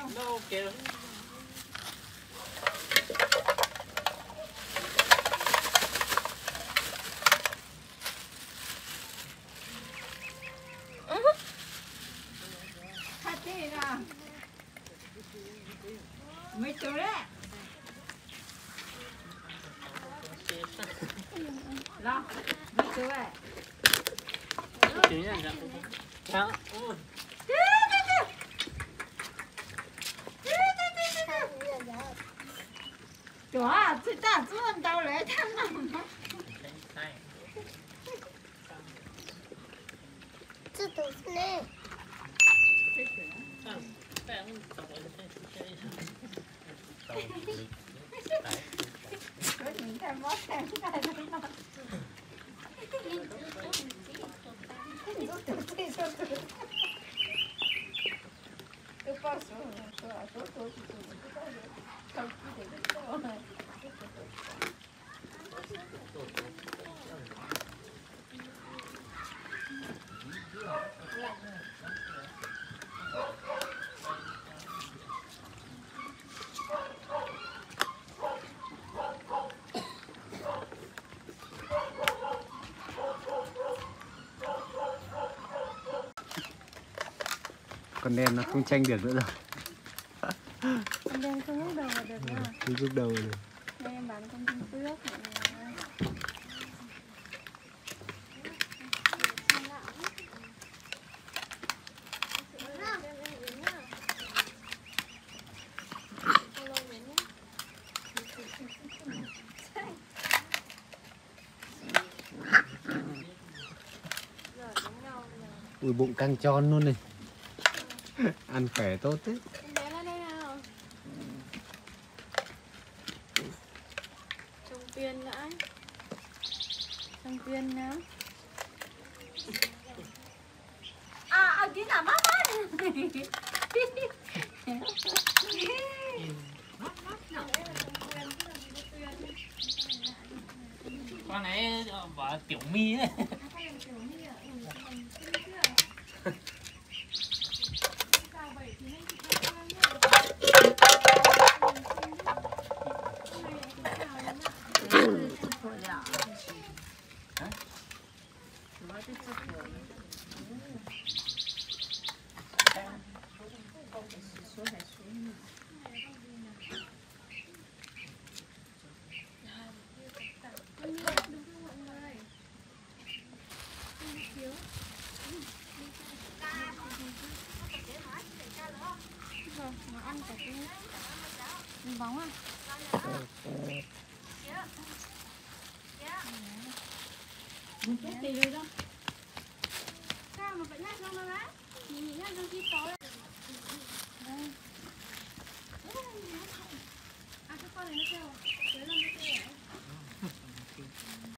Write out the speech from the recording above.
Đâu kìa. mấy chỗ đấy lo mấy chỗ đấy chỗ à chị ta luôn đâu lấy thằng nào 这都是嘞。 có những thêm món thêm cái này nó eu posso con đen nó không tranh được nữa rồi. Con đen không lúc đầu được nha. Không lúc đầu được. Đây em bán con Trung Quốc. Ui bụng căng tròn luôn này. Ăn khỏe tốt thế. Bé lên đây nào. Trồng tiền đã. Trồng tiền nhá. à tí nào mát mát Con này bảo tiểu mi đấy. Nó ăn cả cái miếng bóng à? cái gì rồi đó Sao mà vẫn nhát không mà bác? Mình nghĩ là đôi khi tối. Đây. À cái con này nó kêu à?